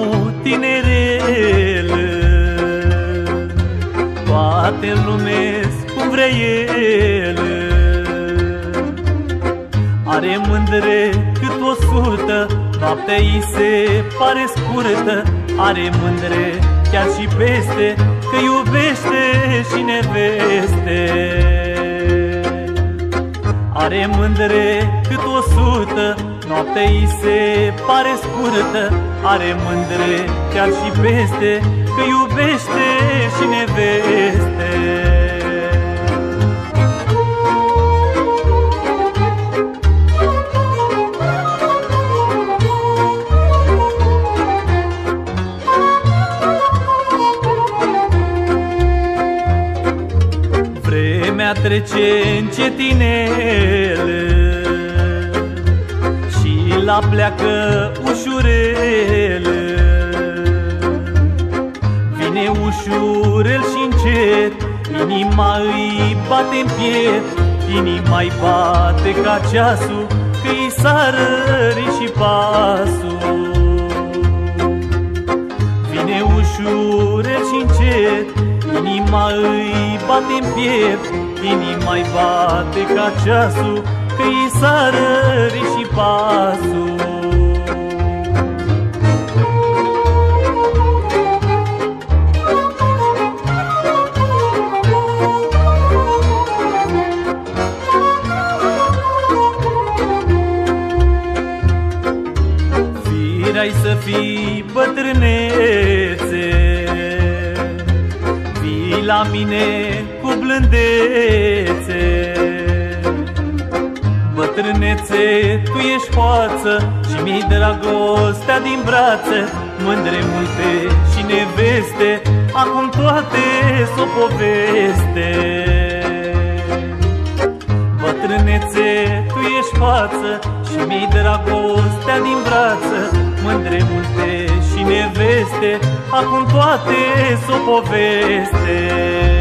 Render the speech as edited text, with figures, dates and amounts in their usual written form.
tinerel, toate-l numesc cum vrea el. Are mândre cât 100, noaptea îi se pare scurtă. Are mândre chiar și peste, că iubește și neveste. Are mândre cât 100, noaptea îi se pare scurtă. Are mândre chiar și peste, că iubește și neveste. Vremea trece încetinel și la pleacă ușurel. Vine ușurel și încet, inima îi bate-n piept. Inima-i bate ca ceasul, că-i sară și pasul. Vine ușurel și încet, inima îi bate-n piept. Inima-i bate ca ceasul, că-i sară și pasul. Firea-i să fii bătrânețe, vii la mine cu blândețe. Bătrânețe, tu ești față și mi-i dragostea din brațe. Mândre multe și neveste, acum toate s-o poveste. Bătrânețe, tu ești față și mi-i dragostea din brață. Mândre multe și neveste, acum toate s-o poveste.